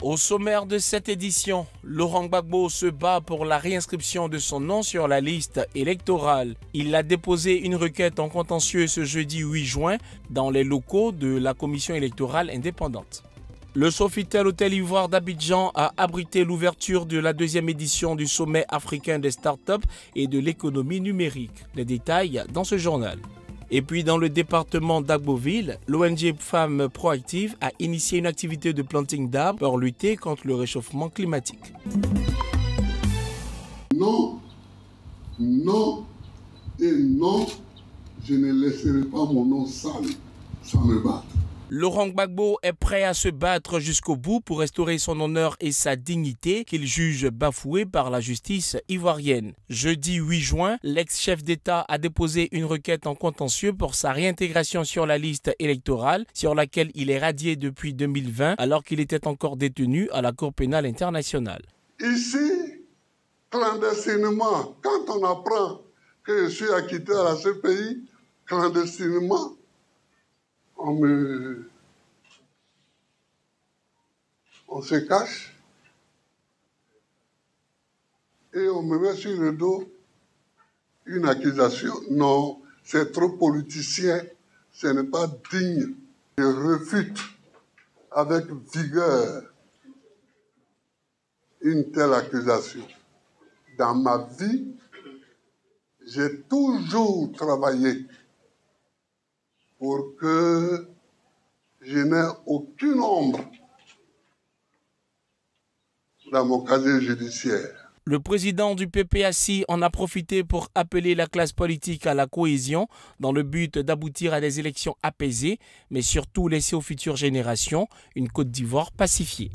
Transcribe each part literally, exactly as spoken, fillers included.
Au sommaire de cette édition, Laurent Gbagbo se bat pour la réinscription de son nom sur la liste électorale. Il a déposé une requête en contentieux ce jeudi huit juin dans les locaux de la commission électorale indépendante. Le Sofitel Hôtel Ivoire d'Abidjan a abrité l'ouverture de la deuxième édition du sommet africain des startups et de l'économie numérique. Les détails dans ce journal. Et puis dans le département d'Agboville, l'O N G Femmes Proactives a initié une activité de planting d'arbres pour lutter contre le réchauffement climatique. Non, non et non, je ne laisserai pas mon nom sale, ça me bat. Laurent Gbagbo est prêt à se battre jusqu'au bout pour restaurer son honneur et sa dignité qu'il juge bafouée par la justice ivoirienne. Jeudi huit juin, l'ex-chef d'État a déposé une requête en contentieux pour sa réintégration sur la liste électorale sur laquelle il est radié depuis deux mille vingt alors qu'il était encore détenu à la Cour pénale internationale. Ici, clandestinement, quand on apprend que je suis acquitté à la C P I, clandestinement, On, me... on se cache et on me met sur le dos une accusation. Non, c'est trop politicien, ce n'est pas digne. Je refute avec vigueur une telle accusation. Dans ma vie, j'ai toujours travaillé pour que je n'ai aucune ombre dans mon casier judiciaire. Le président du P P A C I en a profité pour appeler la classe politique à la cohésion dans le but d'aboutir à des élections apaisées, mais surtout laisser aux futures générations une Côte d'Ivoire pacifiée.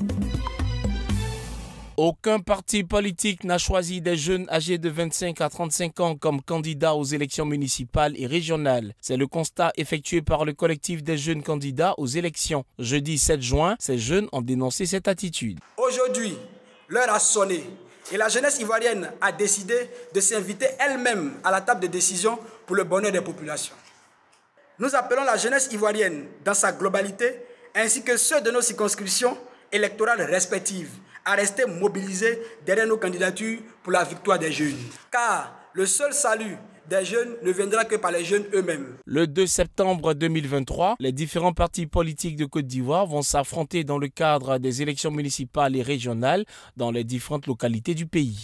Aucun parti politique n'a choisi des jeunes âgés de vingt-cinq à trente-cinq ans comme candidats aux élections municipales et régionales. C'est le constat effectué par le collectif des jeunes candidats aux élections. Jeudi sept juin, ces jeunes ont dénoncé cette attitude. Aujourd'hui, l'heure a sonné et la jeunesse ivoirienne a décidé de s'inviter elle-même à la table de décision pour le bonheur des populations. Nous appelons la jeunesse ivoirienne dans sa globalité ainsi que ceux de nos circonscriptions électorales respectives à rester mobilisés derrière nos candidatures pour la victoire des jeunes. Car le seul salut des jeunes ne viendra que par les jeunes eux-mêmes. Le deux septembre deux mille vingt-trois, les différents partis politiques de Côte d'Ivoire vont s'affronter dans le cadre des élections municipales et régionales dans les différentes localités du pays.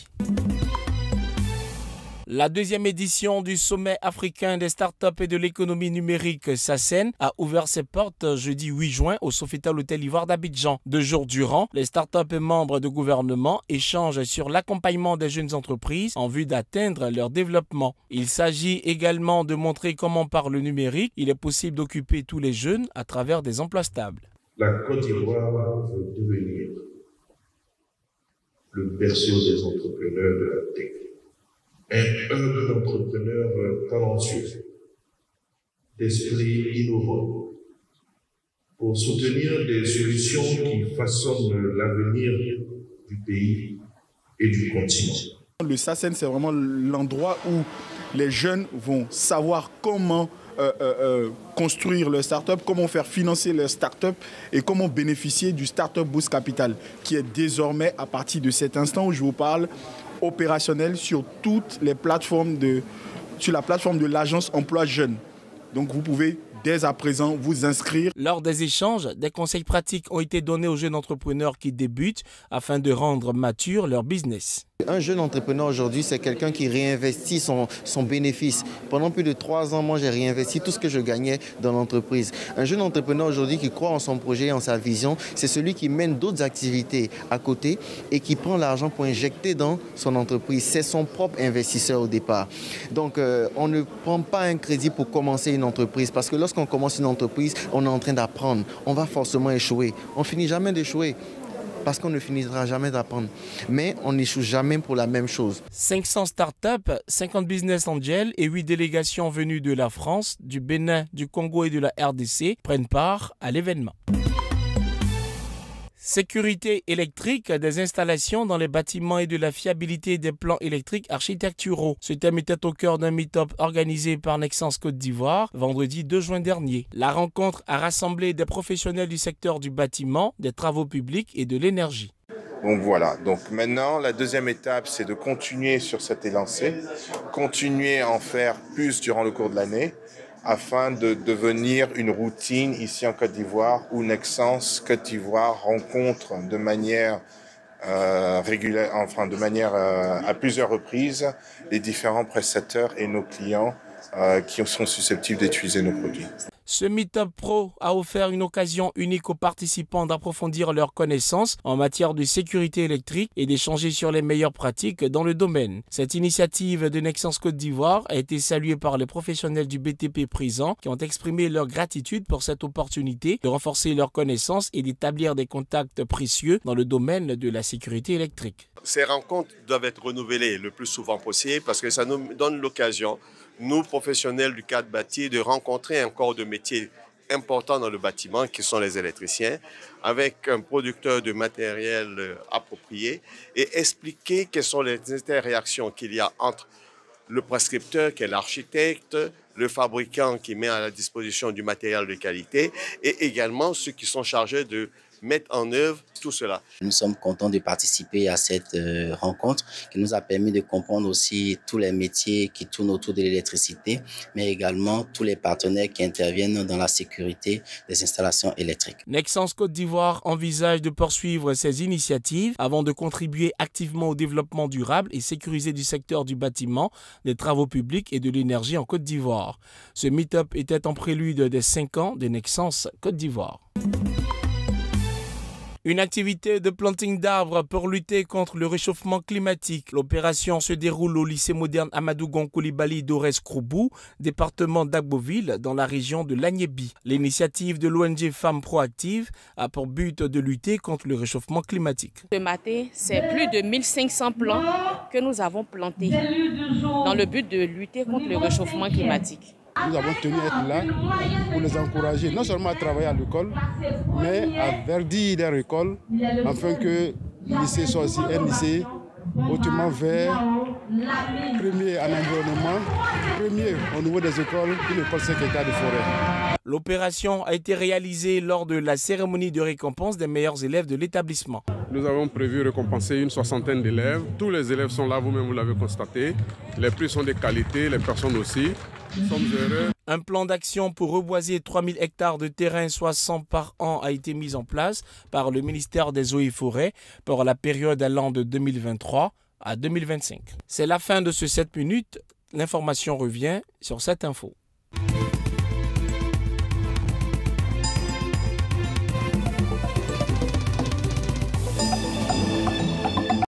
La deuxième édition du sommet africain des startups et de l'économie numérique SACEN a ouvert ses portes jeudi huit juin au Sofitel Hôtel Ivoire d'Abidjan. Deux jours durant, les startups et membres de gouvernement échangent sur l'accompagnement des jeunes entreprises en vue d'atteindre leur développement. Il s'agit également de montrer comment par le numérique, il est possible d'occuper tous les jeunes à travers des emplois stables. La Côte d'Ivoire veut devenir le berceau des entrepreneurs de la tech. Un hub d'entrepreneurs talentueux, d'esprit innovant, pour soutenir des solutions qui façonnent l'avenir du pays et du continent. Le SACEN, c'est vraiment l'endroit où les jeunes vont savoir comment euh, euh, construire leur start-up, comment faire financer leur start-up et comment bénéficier du Startup Boost Capital, qui est désormais, à partir de cet instant où je vous parle, opérationnel sur toutes les plateformes de, sur la plateforme de l'agence Emploi Jeunes. Donc vous pouvez dès à présent vous inscrire. Lors des échanges, des conseils pratiques ont été donnés aux jeunes entrepreneurs qui débutent afin de rendre mature leur business. Un jeune entrepreneur aujourd'hui, c'est quelqu'un qui réinvestit son, son bénéfice. Pendant plus de trois ans, moi, j'ai réinvesti tout ce que je gagnais dans l'entreprise. Un jeune entrepreneur aujourd'hui qui croit en son projet et en sa vision, c'est celui qui mène d'autres activités à côté et qui prend l'argent pour injecter dans son entreprise. C'est son propre investisseur au départ. Donc, euh, on ne prend pas un crédit pour commencer une entreprise parce que lorsqu'on commence une entreprise, on est en train d'apprendre. On va forcément échouer. On ne finit jamais d'échouer, parce qu'on ne finira jamais d'apprendre. Mais on n'échoue jamais pour la même chose. cinq cents startups, cinquante business angels et huit délégations venues de la France, du Bénin, du Congo et de la R D C prennent part à l'événement. Sécurité électrique des installations dans les bâtiments et de la fiabilité des plans électriques architecturaux. Ce thème était au cœur d'un meet-up organisé par Nexans Côte d'Ivoire vendredi deux juin dernier. La rencontre a rassemblé des professionnels du secteur du bâtiment, des travaux publics et de l'énergie. Donc voilà, donc maintenant la deuxième étape c'est de continuer sur cette élancée, continuer à en faire plus durant le cours de l'année afin de devenir une routine ici en Côte d'Ivoire où Nexans Côte d'Ivoire rencontre de manière euh, régulière, enfin de manière euh, à plusieurs reprises les différents prestataires et nos clients euh, qui sont susceptibles d'utiliser nos produits. Ce Meetup Pro a offert une occasion unique aux participants d'approfondir leurs connaissances en matière de sécurité électrique et d'échanger sur les meilleures pratiques dans le domaine. Cette initiative de Nexans Côte d'Ivoire a été saluée par les professionnels du B T P présents qui ont exprimé leur gratitude pour cette opportunité de renforcer leurs connaissances et d'établir des contacts précieux dans le domaine de la sécurité électrique. Ces rencontres doivent être renouvelées le plus souvent possible parce que ça nous donne l'occasion, nous professionnels du cadre bâti, de rencontrer un corps de métier important dans le bâtiment qui sont les électriciens avec un producteur de matériel approprié et expliquer quelles sont les interréactions qu'il y a entre le prescripteur qui est l'architecte, le fabricant qui met à la disposition du matériel de qualité et également ceux qui sont chargés de mettre en œuvre tout cela. Nous sommes contents de participer à cette euh, rencontre qui nous a permis de comprendre aussi tous les métiers qui tournent autour de l'électricité, mais également tous les partenaires qui interviennent dans la sécurité des installations électriques. Nexans Côte d'Ivoire envisage de poursuivre ces initiatives avant de contribuer activement au développement durable et sécurisé du secteur du bâtiment, des travaux publics et de l'énergie en Côte d'Ivoire. Ce meet-up était en prélude des cinq ans de Nexans Côte d'Ivoire. Une activité de planting d'arbres pour lutter contre le réchauffement climatique. L'opération se déroule au lycée moderne Amadou Gon Coulibaly d'Orès-Kroubou, département d'Agboville, dans la région de l'Agnébi. L'initiative de l'O N G Femmes Proactives a pour but de lutter contre le réchauffement climatique. Ce matin, c'est plus de mille cinq cents plants que nous avons plantés dans le but de lutter contre le réchauffement climatique. Nous avons tenu à être là pour les encourager, non seulement à travailler à l'école, mais à verdir leur école, afin que le lycée soit aussi un lycée hautement vert, premier en environnement, premier au niveau des écoles, une école cinq hectares de forêt. L'opération a été réalisée lors de la cérémonie de récompense des meilleurs élèves de l'établissement. Nous avons prévu récompenser une soixantaine d'élèves. Tous les élèves sont là, vous-même vous l'avez constaté. Les prix sont de qualité, les personnes aussi. Nous sommes heureux. Un plan d'action pour reboiser trois mille hectares de terrain, soit cent par an, a été mis en place par le ministère des Eaux et Forêts pour la période allant de deux mille vingt-trois à deux mille vingt-cinq. C'est la fin de ce sept minutes. L'information revient sur cette info.